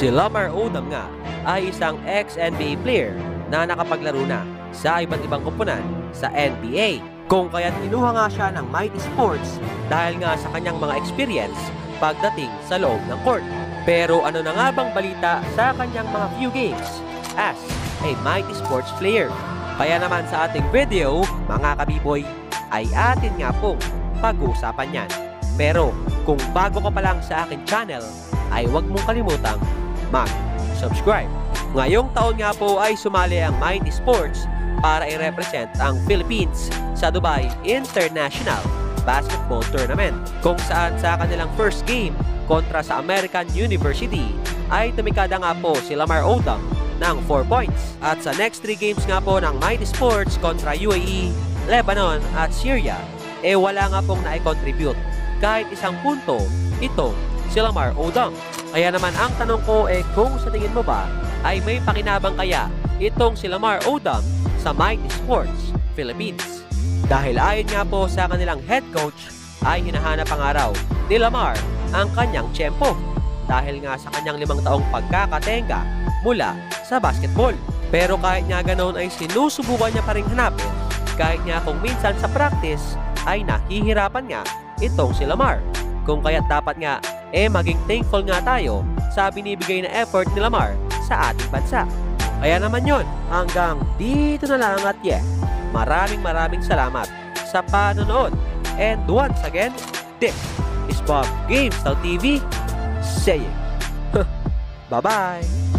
Si Lamar Odom nga ay isang ex-NBA player na nakapaglaro na sa iba't ibang koponan sa NBA. Kung kaya't kinuha nga siya ng Mighty Sports dahil nga sa kanyang mga experience pagdating sa loob ng court. Pero ano na nga bang balita sa kanyang mga few games as a Mighty Sports player? Kaya naman sa ating video, mga kabiboy, ay atin nga pong pag-uusapan yan. Pero kung bago ka pa lang sa aking channel, ay huwag mong kalimutang mag-subscribe. Ngayong taon nga po ay sumali ang Mighty Sports para i-represent ang Philippines sa Dubai International Basketball Tournament, kung saan sa kanilang first game kontra sa American University ay tumikada nga po si Lamar Odom ng 4 points. At sa next 3 games nga po ng Mighty Sports kontra UAE, Lebanon at Syria, wala nga pong na-contribute kahit isang punto ito si Lamar Odom. Kaya naman ang tanong ko kung sa tingin mo ba ay may pakinabang kaya itong si Lamar Odom sa Mighty Sports Philippines? Dahil ayon nga po sa kanilang head coach ay hinahanap ang araw ni Lamar ang kanyang tiyempo dahil nga sa kanyang 5 taong pagkakatenga mula sa basketball. Pero kahit nga ganoon ay sinusubukan niya pa rin hanapin, kahit nga kung minsan sa practice ay nahihirapan nga itong si Lamar. Kung kaya't dapat nga maging thankful nga tayo sa binibigay na effort ni Lamar sa ating bansa. Kaya naman yon, hanggang dito na lang at maraming salamat sa panonood. And once again, this is Bob GameStyle TV saying bye-bye!